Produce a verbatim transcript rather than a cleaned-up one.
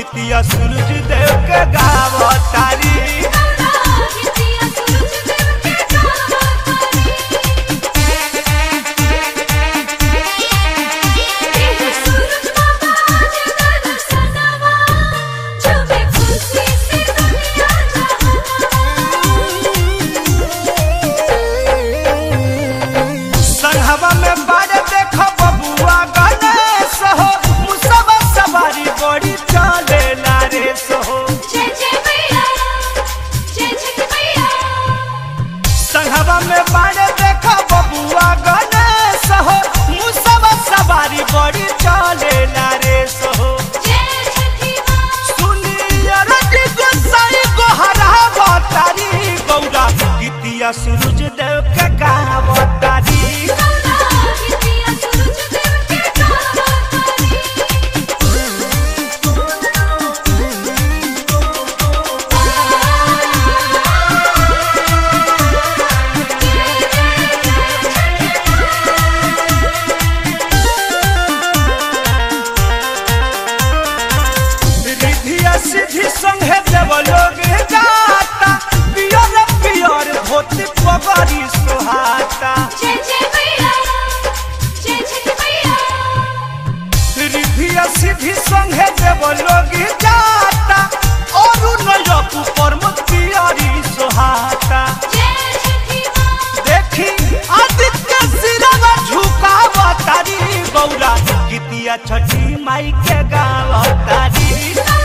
गीतिया सूरज देव के गावतारी। संघवा में बारे देखो बबुआ गणेश हो, मुसवा सवारी बड़ी चले नारेश हो। संघवा में बारे देखो बबुआ गणेश हो, मुसवा सवारी बड़ी चले नारेश हो। सुनिया रटी गोसाई गोहरा बतारी, गौरा गीतिया सूरज देव के गावतारी। सिद्धि संगे देव लोग जाता, पियर पियर धोती पगड़ी सुहाता। रिधिया सिद्धि संगे देव लोग जाता, और नयपु परम पियरी सुहाता। देखी आदित्य सिरवा झुकावतारी, गौरा गीतिया छठी माई के गावतारी।